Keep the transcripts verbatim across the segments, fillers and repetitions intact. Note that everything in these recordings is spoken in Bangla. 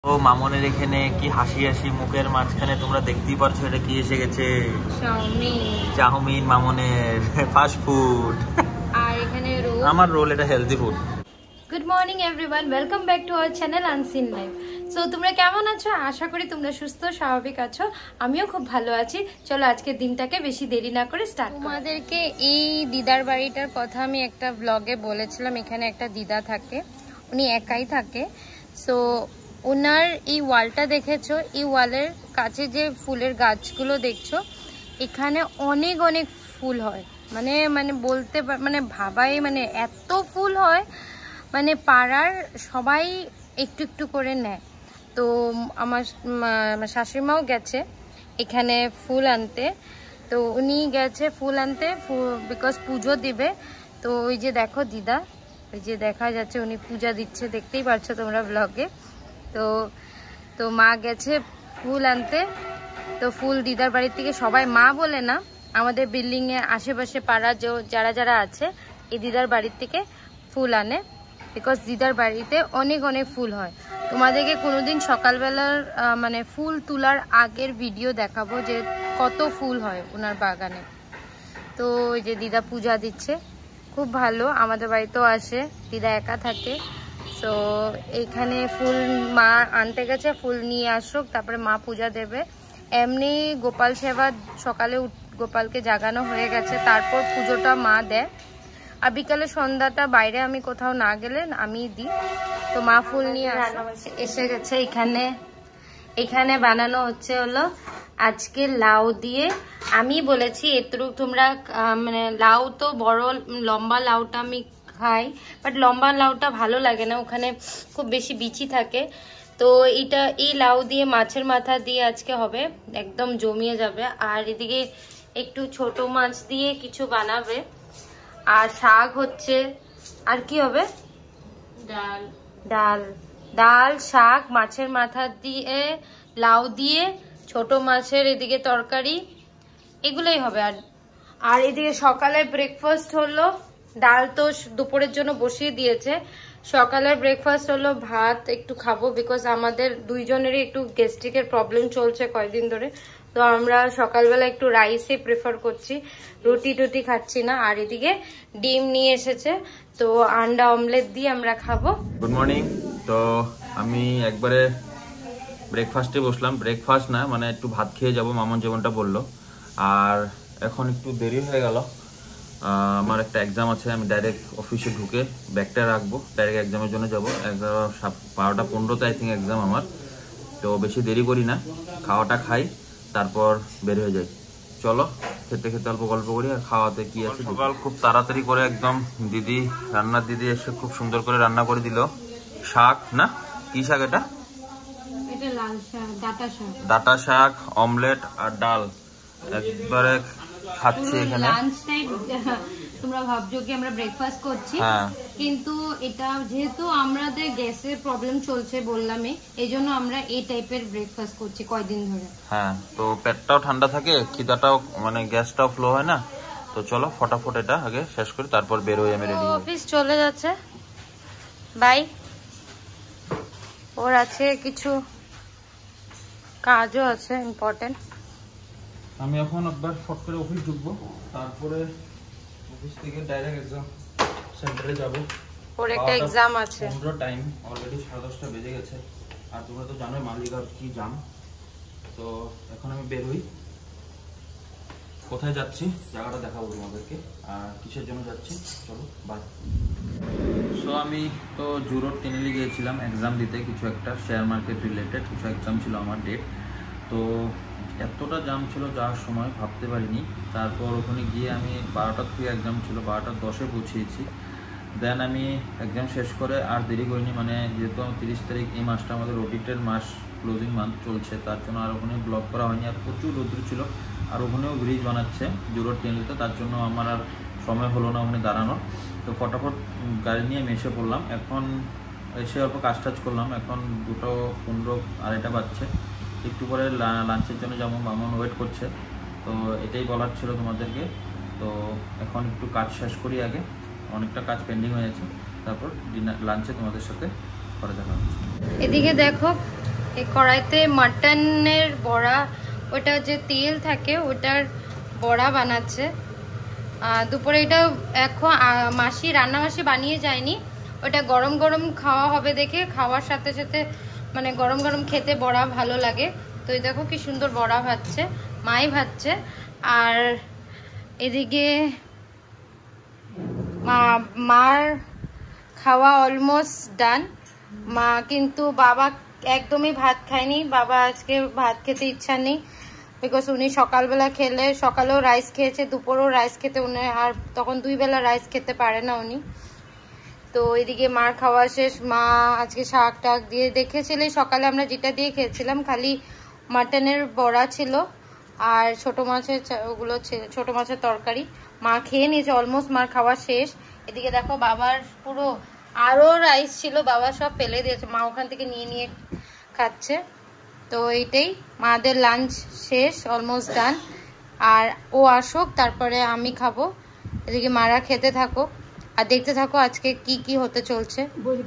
ও মামনের এখানে কি হাসি হাসি মুখের মাঝখানে তোমরা দেখতেই পারছো এটা কি এসে গেছে, চাউমিন। চাউমিন মামনের ফাস্ট ফুড। আর এখানে রোল, আমার রোল, এটা healthy food. Good morning everyone, welcome back to our channel unseen life. So তোমরা কেমন আছো? আশা করি তোমরা সুস্থ স্বাভাবিক আছো। আমিও খুব ভালো আছি। চলো আজকের দিনটাকে বেশি দেরি না করে স্টার্ট করি। তোমাদেরকে এই দিদার বাড়িটার কথা আমি একটা ব্লগে বলেছিলাম। এখানে একটা দিদা থাকে, উনি একাই থাকে। সো ওনার এই ওয়ালটা দেখেছো, এই ওয়ালের কাছে যে ফুলের গাছগুলো দেখছো, এখানে অনেক অনেক ফুল হয়। মানে মানে বলতে মানে ভাবাই মানে এত ফুল হয়, মানে পাড়ার সবাই একটু একটু করে নেয়। তো আমার শাশুড়িমাও গেছে এখানে ফুল আনতে। তো উনি গেছে ফুল আনতে বিকজ পুজো দিবে। তো ওই যে দেখো দিদা, ওই যে দেখা যাচ্ছে উনি পূজা দিচ্ছে, দেখতেই পারছো তোমরা ব্লগে। তো তো মা গেছে ফুল আনতে। তো ফুল দিদার বাড়ির থেকে সবাই, মা বলে না, আমাদের বিল্ডিংয়ে আশেপাশে পাড়া যে যারা যারা আছে এই দিদার বাড়ির থেকে ফুল আনে, বিকজ দিদার বাড়িতে অনেক অনেক ফুল হয়। তোমাদেরকে কোনোদিন সকালবেলার মানে ফুল তোলার আগের ভিডিও দেখাবো যে কত ফুল হয় ওনার বাগানে। তো ওই যে দিদা পূজা দিচ্ছে, খুব ভালো। আমাদের বাড়িতেও আসে, দিদা একা থাকে। তো এইখানে ফুল মা আনতে গেছে, ফুল নিয়ে আসুক, তারপরে মা পূজা দেবে। এমনি গোপাল সেবা সকালে গোপালকে জাগানো হয়ে গেছে, তারপর পুজোটা মা দেয়। আর বিকালে সন্ধ্যাটা বাইরে আমি কোথাও না গেলে আমি দিই। তো মা ফুল নিয়ে এসে গেছে। এখানে এখানে বানানো হচ্ছে হলো আজকে লাউ দিয়ে। আমি বলেছি এতটুকু তোমরা মানে লাউ তো বড় লম্বা লাউটা আমি খাই, বাট লম্বা লাউটা ভালো লাগে না, ওখানে খুব বেশি বিচি থাকে। তো এটা এই লাউ দিয়ে মাছের মাথা দিয়ে আজকে হবে, একদম জমিয়ে যাবে। আর এদিকে একটু ছোট মাছ দিয়ে কিছু বানাবে। আর শাক হচ্ছে, আর কি হবে, ডাল ডাল ডাল শাক মাছের মাথা দিয়ে লাউ দিয়ে ছোট মাছের এদিকে তরকারি, এগুলোই হবে। আর আর এদিকে সকালে ব্রেকফাস্ট হলো, ডাল তো দুপুরের জন্য বসিয়ে দিয়েছে। সকালের ব্রেকফাস্ট হলো ভাত একটু খাবো, বিকজ আমাদের দুইজনেরই একটু গ্যাস্ট্রিকের প্রবলেম চলছে কয়েকদিন ধরে। তো আমরা সকালবেলা একটু রাইসে প্রেফার করছি, রুটি টুটি খাচ্ছি না। আর এদিকে ডিম নিয়ে এসেছে, তো আন্ডা অমলেট দিয়ে আমরা খাবো। Good morning. তো আমি একবারে ব্রেকফাস্টে বসলাম, ব্রেকফাস্ট না মানে একটু ভাত খেয়ে যাব, মামন যেমনটা বললো। আর এখন একটু দেরি হয়ে গেল, আমার একটা এক্সাম আছে, আমি ডাইরেক্ট অফিসে ঢুকে ব্যাগটা রাখবো, ডাইরেক্ট এক্সামের জন্য যাবো। এগারো বারোটা পনেরোতে আই থিঙ্ক এক্সাম আমার। তো বেশি দেরি করি না, খাওয়াটা খাই, তারপর বের হয়ে যাই। চলো খেতে খেতে অল্প গল্প করি আর খাওয়াতে কি আছে। সকাল খুব তাড়াতাড়ি করে একদম দিদি, রান্নার দিদি এসে খুব সুন্দর করে রান্না করে দিল। শাক না, কি শাক এটা? লাল শাক, ডাটা শাক, ডাটা শাক, অমলেট আর ডাল একবারে খাচ্ছি এখানে। লাঞ্চ টাইম তোমরা ভাবছো কি আমরা ব্রেকফাস্ট করছি, কিন্তু এটা যেহেতু আমাদের গ্যাসের প্রবলেম চলছে বললামই, এই জন্য আমরা এই টাইপের ব্রেকফাস্ট করছি কয়দিন ধরে। হ্যাঁ, তো পেটটাও ঠান্ডা থাকে, খিদাটাও মানে গ্যাসটাও ফ্লো হয় না। তো চলো ফটাফট এটা আগে শেষ করি, তারপর বের হয়ে আমি রেডি। অফিস চলে যাচ্ছে, বাই। ওর আছে কিছু কাজও আছে ইম্পর্টেন্ট। আমি এখন একবার ফট করে অফিস ঢুকবো, তারপরে অফিস থেকে ডাইরেক্ট এক্সাম সেন্টারে যাব। ওর একটা এক্সাম আছে। পনেরো টাইম অলরেডি সাড়ে দশটা বেজে গেছে। আর তোমরা তো জানোই মালিগাঁও কি জাম। তো এখন আমি বের হই, কোথায় যাচ্ছি জায়গাটা দেখাবো তোমাদেরকে, আর কিসের জন্য যাচ্ছি চলো বাই। সো আমি তো জুরোড টেনেলি গিয়েছিলাম এক্সাম দিতে, কিছু একটা শেয়ার মার্কেট রিলেটেড কিছু এক্সাম ছিল আমার ডেট। তো এতটা জাম ছিল যাওয়ার সময় ভাবতে পারিনি। তারপর ওখানে গিয়ে আমি বারোটার থেকে এক্সাম ছিল, বারোটার দশে পৌঁছেছি। দেন আমি এক্সাম শেষ করে আর দেরি করিনি, মানে যেহেতু আমি তিরিশ তারিখ এই মাসটা আমাদের অডিটের মাস, ক্লোজিং মান্থ চলছে, তার জন্য আর ওখানে ব্লগ করা হয়নি। আর প্রচুর রোদ্র ছিল, আর ওখানেও ব্রিজ বানাচ্ছে জুরোড টেনেলিতে, তার জন্য আমার আর সময় হলো না ওখানে দাঁড়ানোর। তো ফটাফট গাড়ি নিয়ে আমি এসে পড়লাম। এখন এসে অল্প কাজ টাজ করলাম, এখন দুটো পনেরো আড়াইটা বাজছে। একটু পরে লাঞ্চের জন্য যেমন মামন ওয়েট করছে। তো এটাই বলার ছিল তোমাদেরকে। তো এখন একটু কাজ শেষ করি আগে, অনেকটা কাজ পেন্ডিং হয়ে আছে, তারপর ডিনার লাঞ্চে তোমাদের সাথে পরে দেখা হচ্ছে। এদিকে দেখো এই কড়াইতে মাটনের বড়া, ওটা যে তেল থাকে ওটার বড়া বানাচ্ছে। দুপুরে এটা এখন মাসি রান্না মাসি বানিয়ে যায়নি, ওটা গরম গরম খাওয়া হবে দেখে, খাওয়ার সাথে সাথে মানে গরম গরম খেতে বড়া ভালো লাগে। তো এই দেখো কি সুন্দর বড়া ভাজছে, মাই ভাজছে। আর এদিকে মার খাওয়া অলমোস্ট ডান। মা কিন্তু বাবা একদমই ভাত খায়নি, বাবা আজকে ভাত খেতে ইচ্ছা নেই, বিকজ উনি সকালবেলা খেলে, সকালেও রাইস খেয়েছে, দুপুরেও রাইস খেতে উনি আর তখন দুই বেলা রাইস খেতে পারে না উনি। তো এদিকে মার খাওয়া শেষ। মা আজকে শাক টাক দিয়ে দেখেছিলে সকালে আমরা যেটা দিয়ে খেয়েছিলাম, খালি মাটনের বড়া ছিল আর ছোট মাছের ওগুলো ছিল, ছোট মাছের তরকারি। মা খেয়ে নিয়েছে অলমোস্ট, মার খাওয়া শেষ। এদিকে দেখো বাবার পুরো আরও রাইস ছিল, বাবা সব ফেলে দিয়েছে, মা ওখান থেকে নিয়ে নিয়ে খাচ্ছে। তো এইটাই মাদের লাঞ্চ শেষ, অলমোস্ট ডান। আর ও আসুক তারপরে আমি খাবো। এদিকে মারা খেতে থাকো আর দেখতে থাকো আজকে কি কি হতে চলছে।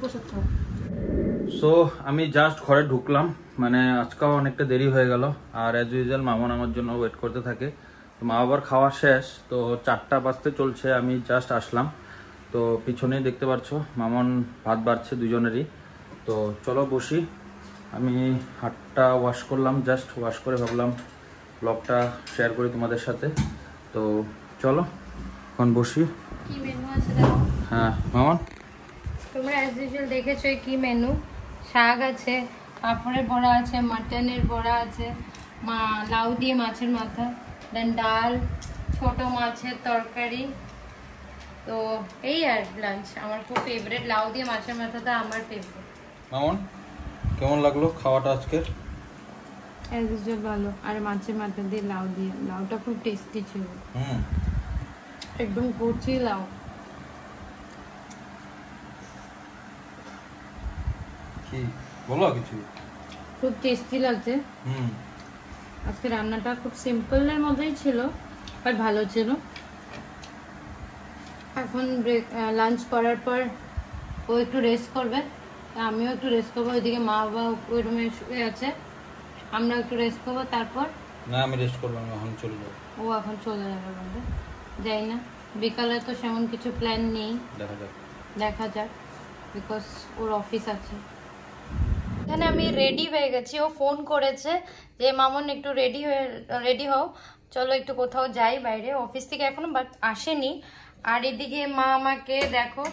সো আমি জাস্ট ঘরে ঢুকলাম, মানে আজকেও অনেকটা দেরি হয়ে গেল। আর অ্যাজ ইউজুয়াল মামন আমার জন্য ওয়েট করতে থাকে। তো মা বাবার খাওয়া শেষ, তো চারটা বাজতে চলছে, আমি জাস্ট আসলাম। তো পিছনেই দেখতে পাচ্ছ মামন ভাত বাড়ছে দুজনেরই। তো চলো বসি। আমি হাতটা ওয়াশ করলাম, জাস্ট ওয়াশ করে ভাবলাম ব্লগটা শেয়ার করি তোমাদের সাথে। তো চলো এখন বসি। কি মেনু আছে দেখো। হ্যাঁ মামন, তোমরা অ্যাজ ইউজুয়াল দেখেছো কি মেনু। শাক আছে, পাঁপড়ের বড়া আছে, মাটনের বড়া আছে, মা লাউ দিয়ে মাছের মাথা, দেন ডাল, ছোট মাছের তরকারি। তো এই আর লাঞ্চ। আমার খুব ফেভারিট লাউ দিয়ে মাছের মাথাটা, আমার ফেভারিট। মামন কেমন লাগলো খাওয়াটা আজকে? অ্যাজ ইউজুয়াল ভালো। আর মাছের মাথা দিয়ে লাউ দিয়ে, লাউটা খুব টেস্টি ছিল, হুম একদম কচি লাউ। কি বলো কিছু? খুব টেস্টি লাগছে। হুম আজকে রান্নাটা খুব সিম্পলের মধ্যেই ছিল, বাট ভালো ছিল। এখন ব্রেক লাঞ্চ করার পর ও একটু রেস্ট করবে, আমিও একটু রেস্ট করবো। ওইদিকে মা বাবা ওই রুমে শুয়ে আছে, আমরা একটু রেস্ট করবো। তারপর না আমি রেস্ট করবো, আমি এখন চলে যাবো। ও এখন চলে যাবে বলবে, যাই না। বিকালে তো সেমন কিছু প্ল্যান নেই, দেখা যাক দেখা যাক, বিকজ ওর অফিস আছে। এখানে আমি রেডি হয়ে গেছি, ও ফোন করেছে যে মামন একটু রেডি হয়ে রেডি হও, চলো একটু কোথাও যাই বাইরে। অফিস থেকে এখনো বাট আসেনি। আর এদিকে মা আমাকে দেখো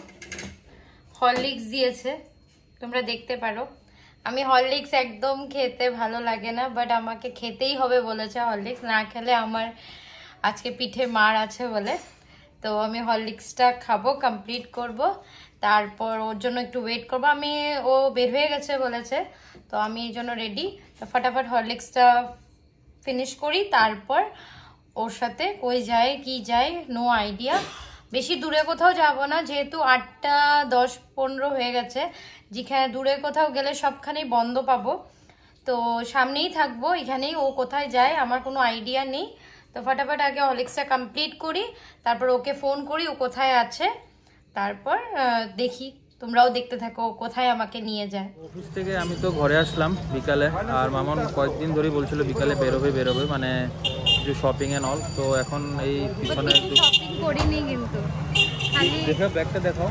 হরলিক্স দিয়েছে, তোমরা দেখতে পারো। আমি হরলিক্স একদম খেতে ভালো লাগে না, বাট আমাকে খেতেই হবে বলেছে হরলিক্স, না খেলে আমার আজকে পিঠে মার আছে বলে। তো আমি হরলিক্সটা খাবো, কমপ্লিট করব, তারপর ওর জন্য একটু ওয়েট করবো। আমি ও বের হয়ে গেছে বলেছে, তো আমি এই জন্য রেডি। তো ফটাফট হরলিক্সটা ফিনিশ করি, তারপর ওর সাথে কই যায় কি যায় নো আইডিয়া। বেশি দূরে কোথাও যাব না, যেহেতু আটটা দশ পনেরো হয়ে গেছে। যেখানে দূরে কোথাও গেলে সবখানেই বন্ধ পাবো, তো সামনেই থাকবো, এখানেই ও কোথায় যায় আমার কোনো আইডিয়া নেই। তো ফটাফট আগে হরলিক্সটা কমপ্লিট করি, তারপর ওকে ফোন করি ও কোথায় আছে, তারপর দেখি, তোমরাও দেখতে থাকো কোথায় আমাকে নিয়ে যায়। অফিস থেকে আমি তো ঘরে আসলাম বিকালে, আর মামন কয়েকদিন ধরেই বলছিল বিকালে বেরোবে বেরোবে মানে কিছু শপিং এন্ড অল। তো এখন এই পিছনে একটু শপিং করিনি, কিন্তু দেখো ব্যাগটা দেখাও,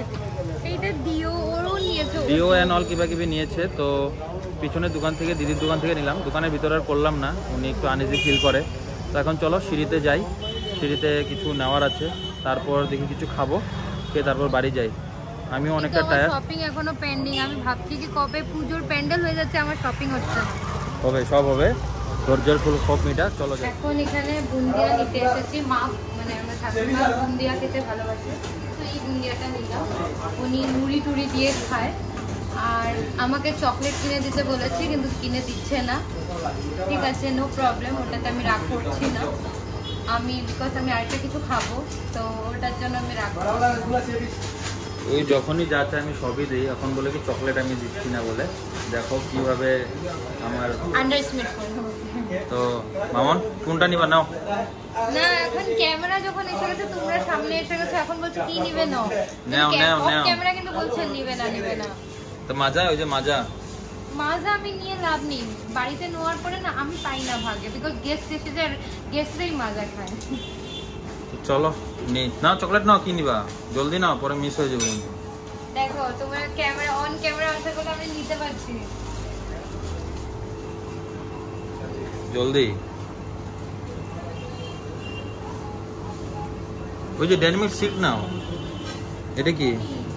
এইটা ডিও ওরও নিয়েছে, ডিও এন্ড অল কিবা কিবি নিয়েছে। তো পিছনের দোকান থেকে, দিদির দোকান থেকে নিলাম, দোকানের ভিতরে আর করলাম না, উনি একটু আনইজি ফিল করে। তো এখন চলো সিঁড়িতে যাই, সিঁড়িতে কিছু নেওয়ার আছে, তারপর দেখি কিছু খাবো, খেয়ে তারপর বাড়ি যাই। আমিও অনেকটা টায়ার্ড। শপিং এখনো পেন্ডিং, আমি ভাবছি কি কবে পুজোর প্যান্ডেল হয়ে যাচ্ছে আমার শপিং হচ্ছে। হবে, সব হবে, ধৈর্যের ফুল সব মিটা। চলো যাই। এখন এখানে বুন্দিয়া নিতে এসেছি, মা মানে আমার শাশুড়ি বুন্দিয়া খেতে ভালোবাসে, তো এই বুন্দিয়াটা নিলাম। উনি মুড়ি টুড়ি দিয়ে খায়, আর আমাকে চকলেট কিনে দিতে বলেছি কিন্তু কিনে দিচ্ছে না। ঠিক আছে, নো প্রবলেম, ওটাতে আমি রাগ করছি না আমি, বিকজ আমি আরেকটা কিছু খাবো, তো ওটার জন্য আমি রাগ করছি। ওই যখনই যা চাই আমি সবই দিই, এখন বলে কি চকলেট আমি দিচ্ছি না বলে, দেখো কিভাবে আমার আন্ডারএস্টিমেট করে। তো মামন কোনটা নিবা নাও না, এখন ক্যামেরা যখন এসে গেছে, তোমরা সামনে এসে গেছে, এখন বলছো কি নিবে নাও নাও নাও নাও। ক্যামেরা কিন্তু বলছেন নিবে না নিবে না। তো মাজা, ওই যে মাজা মাজা আমি নিয়ে লাভ নেই, বাড়িতে নেওয়ার পরে না আমি পাই না ভাগে, বিকজ গেস্ট এসে যায়, গেস্টরাই মাজা খায়। চলো নেই না, চকলেট নাও, কি নিবা জলদি নাও, পরে মিস হয়ে যাবে। দেখো তোমার ক্যামেরা অন ক্যামেরা আসার কথা আমি নিতে পারছি। জলদি। ওই যে ডাইনামিক সিট নাও। এটা কি?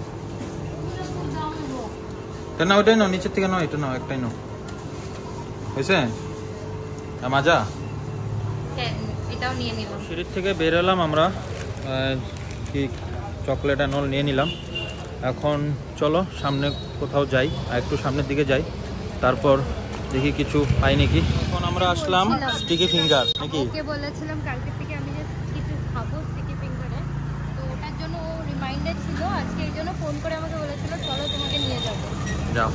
তা না ওইটাই নাও, নিচের থেকে নাও, এটা নাও, একটাই নাও। হয়েছে মাজা? এটাও নিয়ে নিলাম। সিঁড়ির থেকে বের এলাম আমরা, কি চকলেট অ্যান্ড নিয়ে নিলাম। এখন চলো সামনে কোথাও যাই, আর একটু সামনের দিকে যাই, তারপর দেখি কিছু পাই নাকি। এখন আমরা আসলাম স্টিকি ফিঙ্গার নাকি, ওকে বলেছিলাম কালকে থেকে আমি যে কিছু খাবো স্টিকি ফিঙ্গারে, তো ওটার জন্য ও রিমাইন্ডার ছিল আজকে, এই জন্য ফোন করে আমাকে বলেছিল চলো তোমাকে নিয়ে যাবো। যাও,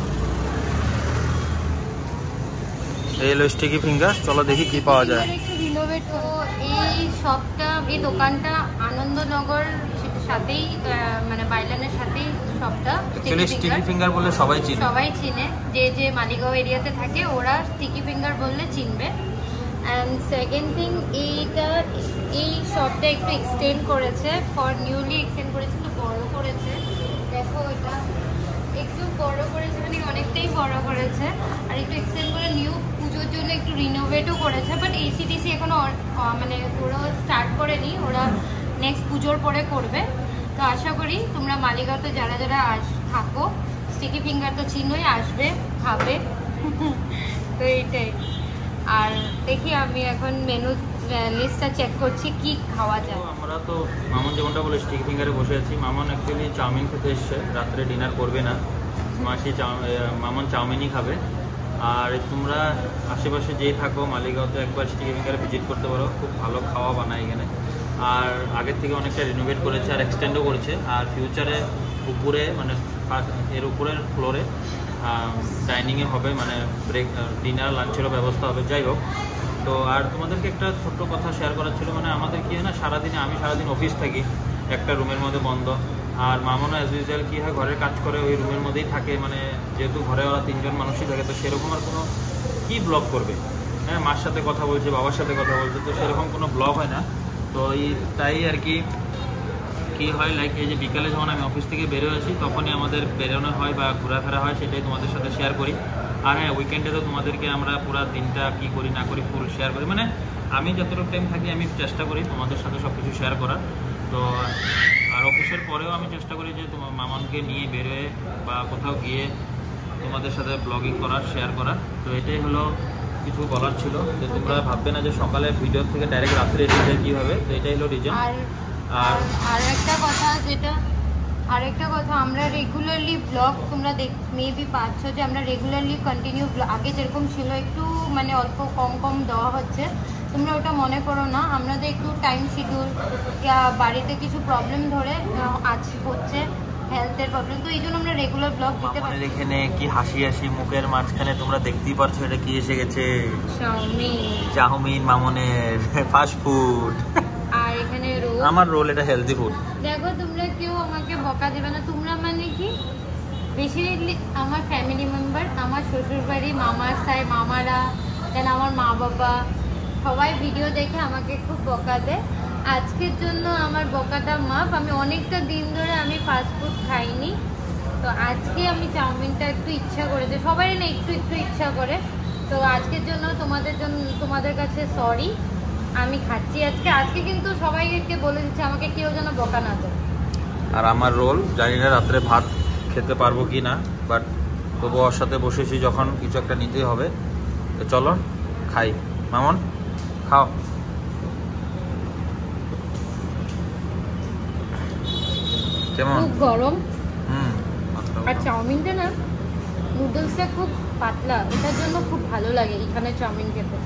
এই হলো স্টিকি ফিঙ্গার, চলো দেখি কি পাওয়া যায়। একটু রিনোভেট করো এই শপটা, এই দোকানটা আনন্দনগর সাথেই, মানে বাইলানের সাথেই শপটা। অ্যাকচুয়ালি স্টিকি ফিঙ্গার বলে সবাই চিনে, সবাই চিনে, যে যে মালিগাঁও এরিয়াতে থাকে ওরা স্টিকি ফিঙ্গার বললে চিনবে। অ্যান্ড সেকেন্ড থিং, এইটা এই শপটা একটু এক্সটেন্ড করেছে, ফর নিউলি এক্সটেন্ড করেছে, একটু বড় করেছে। দেখো এটা একটু বড় করেছে, মানে অনেকটাই বড় করেছে, আর একটু এক্সটেন্ড করে নিউ পুজোর জন্য একটু রিনোভেটও করেছে। বাট এসিডিসি এখনো মানে ওরা স্টার্ট করেনি, ওরা নেক্সট পুজোর পরে করবে। তো আশা করি তোমরা মালিগাঁওতে যারা যারা আস থাকো, স্টিকি ফিঙ্গার তো চিনোই, আসবে খাবে। তো এইটাই। আর দেখি আমি এখন মেনু লিস্টটা চেক করছি কি খাওয়া যায়। আমরা তো মামন যেমনটা বলে স্টিকি ফিঙ্গারে বসে আছি। মামন অ্যাকচুয়ালি চাউমিন খেতে এসছে, রাত্রে ডিনার করবে না, মাসি মামন চাউমিনই খাবে। আর তোমরা আশেপাশে যেই থাকো মালিগাঁওতে একবার স্টিকি ফিঙ্গারে ভিজিট করতে পারো, খুব ভালো খাওয়া বানায় এখানে। আর আগের থেকে অনেকটা রিনোভেট করেছে আর এক্সটেন্ডও করেছে। আর ফিউচারে উপরে মানে এর উপরের ফ্লোরে ডাইনিংয়ে হবে, মানে ব্রেক ডিনার লাঞ্চেরও ব্যবস্থা হবে। যাই হোক, তো আর তোমাদেরকে একটা ছোট্ট কথা শেয়ার করার ছিল। মানে আমাদের কি হয় না, সারাদিনে আমি সারাদিন অফিস থাকি, একটা রুমের মধ্যে বন্ধ, আর মামনও অ্যাজ ইউজুয়াল কী হয় ঘরের কাজ করে ওই রুমের মধ্যেই থাকে। মানে যেহেতু ঘরে ওরা তিনজন মানুষই থাকে, তো সেরকম আর কোনো কী ব্লগ করবে। হ্যাঁ, মার সাথে কথা বলছে, বাবার সাথে কথা বলছে, তো সেরকম কোনো ব্লগ হয় না। তো এই তাই আর কি কী হয়, লাইক এই যে বিকালে যখন আমি অফিস থেকে বেরো আসি তখনই আমাদের বেরোনো হয় বা ঘোরাফেরা হয়, সেটাই তোমাদের সাথে শেয়ার করি। আর হ্যাঁ, উইকেন্ডে তো তোমাদেরকে আমরা পুরো দিনটা কী করি না করি ফুল শেয়ার করি। মানে আমি যতটুকু টাইম থাকি আমি চেষ্টা করি তোমাদের সাথে সব কিছু শেয়ার করার। তো আর অফিসের পরেও আমি চেষ্টা করি যে তোমার মামনকে নিয়ে বেরোয় বা কোথাও গিয়ে তোমাদের সাথে ব্লগিং করার, শেয়ার করার। তো এটাই হলো কিছু বলার ছিল, যে তোমরা ভাববে না যে সকালে ভিডিও থেকে ডাইরেক্ট রাত্রে এসে যায় কী হবে। তো এটাই হলো রিজন। আর আর একটা কথা, যেটা আরেকটা কথা, আমরা রেগুলারলি ব্লগ তোমরা দেখ মেবি পাচ্ছ যে আমরা রেগুলারলি কন্টিনিউ, আগে যেরকম ছিল একটু মানে অল্প কম কম দেওয়া হচ্ছে, তোমরা ওটা মনে করো না। আমাদের একটু টাইম শিডিউল ইয়া বাড়িতে কিছু প্রবলেম ধরে আছে, হচ্ছে হেলথের প্রবলেম, তো এই জন্য আমরা রেগুলার ব্লগ দিতে পারি। এখানে কি হাসি হাসি মুখের মাঝখানে তোমরা দেখতেই পারছো এটা কি এসে গেছে, চাউমিন। চাউমিন মামনের ফাস্ট ফুড। আর এখানে রোল, আমার রোল, এটা হেলদি ফুড। দেখো তোমরা কেউ আমাকে বকা দেবে না, তোমরা মানে কি বেসিক্যালি আমার ফ্যামিলি মেম্বার, আমার শ্বশুরবাড়ি, মামার সাই মামারা, দেন আমার মা বাবা সবাই ভিডিও দেখে আমাকে খুব বকা দেয়। আজকের জন্য আমার বকাটা মাপ, আমি অনেকটা দিন ধরে আমি ফাস্টফুড খাইনি, তো আজকে আমি চাউমিনটা একটু ইচ্ছা করেছে, সবাই না একটু একটু ইচ্ছা করে, তো আজকের জন্য তোমাদের জন্য তোমাদের কাছে সরি, আমি খাচ্ছি আজকে। আজকে কিন্তু সবাইকে বলে দিচ্ছি আমাকে কেউ যেন বকা না দেয়। আর আমার রোল, জানি না রাত্রে ভাত খেতে পারবো কি না, বাট তবু ওর সাথে বসেছি যখন কিছু একটা নিতেই হবে। তো চলো খাই। মামন খাও। কেমন? খুব গরম। হুম। আর চাউমিনটা না, নুডলসটা খুব পাতলা, এটার জন্য খুব ভালো লাগে এখানে চাউমিন খেতে।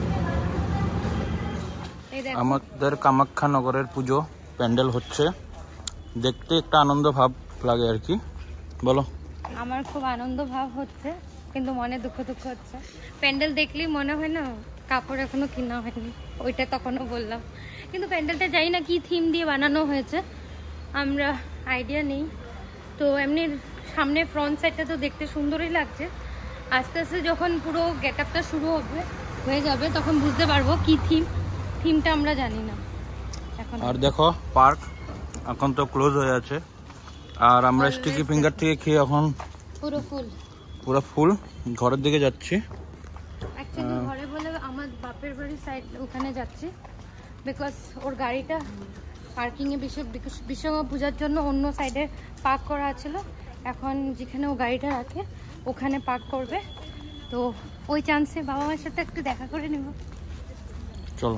আমাদের কামাখ্যা নগরের পুজো প্যান্ডেল হচ্ছে, দেখতে একটা আনন্দ ভাব লাগে আর কি। বলো। আমার খুব আনন্দ ভাব হচ্ছে, কিন্তু মনে দুঃখ দুঃখ হচ্ছে। প্যান্ডেল দেখলেই মনে হয় না কাপড় এখনো কেনা হয়নি, ওইটা তখনও বললাম। কিন্তু প্যান্ডেলটা জানি না কি থিম দিয়ে বানানো হয়েছে, আমরা আইডিয়া নেই। তো এমনি সামনে ফ্রন্ট সাইডটা তো দেখতে সুন্দরই লাগছে, আস্তে আস্তে যখন পুরো গেট আপটা শুরু হবে হয়ে যাবে তখন বুঝতে পারবো কি থিম। থিমটা আমরা জানি না এখন। আর দেখো পার্ক এখন তো ক্লোজ হয়ে আছে, আর আমরা স্টিকি ফিঙ্গার থেকে খেয়ে এখন পুরো ফুল পুরো ফুল ঘরের দিকে যাচ্ছি। অ্যাকচুয়ালি ঘরে বলে আমার বাপের বাড়ির সাইড ওখানে যাচ্ছি, বিকজ ওর গাড়িটা পার্কিংয়ে বিশ্ব বিশ্বকর্মা পূজার জন্য অন্য সাইডে পার্ক করা ছিল। এখন যেখানে ও গাড়িটা রাখে ওখানে পার্ক করবে, তো ওই চান্সে বাবা মার সাথে একটু দেখা করে নেব। চলো।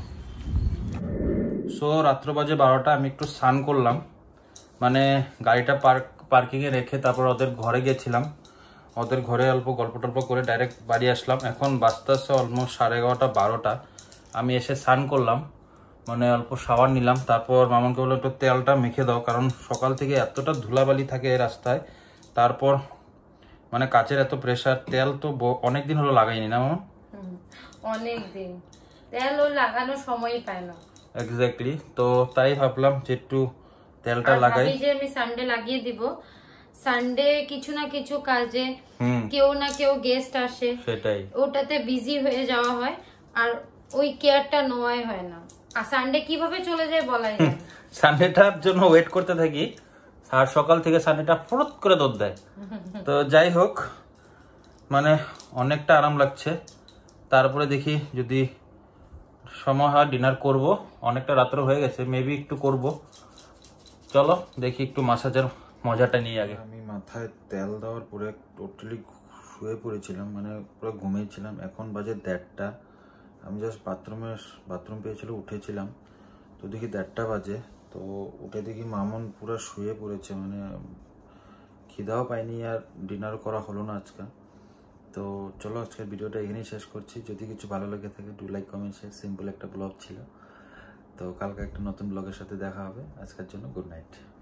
সো রাত্র বাজে বারোটা, আমি একটু স্নান করলাম, মানে গাড়িটা পার্ক পার্কিংয়ে রেখে তারপর ওদের ঘরে গেছিলাম। ওদের ঘরে অল্প গল্প টল্প করে ডাইরেক্ট বাড়ি আসলাম। এখন বাজতে আসছে অলমোস্ট সাড়ে এগারোটা বারোটা। আমি এসে স্নান করলাম, মানে অল্প শাওয়ার নিলাম, তারপর মামনকে বললাম একটু তেলটা মেখে দাও, কারণ সকাল থেকে এতটা ধুলাবালি থাকে এই রাস্তায়। তারপর মানে কাচের এত প্রেসার, তেল তো অনেক দিন হলো লাগাইনি না মামন? অনেক দিন তেল ও লাগানোর সময়ই পায় না। এক্স্যাক্টলি, তো তাই ভাবলাম যে একটু তেলটা লাগাই। যে আমি সানডে লাগিয়ে দিব, সানডে কিছু না কিছু কাজে কেউ না কেউ গেস্ট আসে, সেটাই ওটাতে বিজি হয়ে যাওয়া হয়, আর ওই কেয়ারটা নেওয়াই হয় না। আর সানডে কিভাবে চলে যায় বলাই যায় না। সানডেটার জন্য ওয়েট করতে থাকি, আর সকাল থেকে সানডেটা ফুরত করে দৌড় দেয়। তো যাই হোক, মানে অনেকটা আরাম লাগছে। তারপরে দেখি যদি সময় হয় ডিনার করব, অনেকটা রাত্র হয়ে গেছে, মেবি একটু করব। চলো দেখি একটু মাসাজের মজাটা নিয়ে আগে। আমি মাথায় তেল দেওয়ার পরে টোটালি শুয়ে পড়েছিলাম, মানে পুরো ঘুমিয়েছিলাম। এখন বাজে দেড়টা, আমি জাস্ট বাথরুমে বাথরুম পেয়েছিল উঠেছিলাম, তো দেখি দেড়টা বাজে। তো উঠে দেখি মামন পুরো শুয়ে পড়েছে, মানে খিদাও পাইনি আর ডিনার করা হলো না আজকে। তো চলো আজকের ভিডিওটা এখানেই শেষ করছি। যদি কিছু ভালো লেগে থাকে do like comment share. Simple একটা ব্লগ ছিল, তো কালকে একটা নতুন ব্লগের সাথে দেখা হবে। আজকের জন্য গুড নাইট।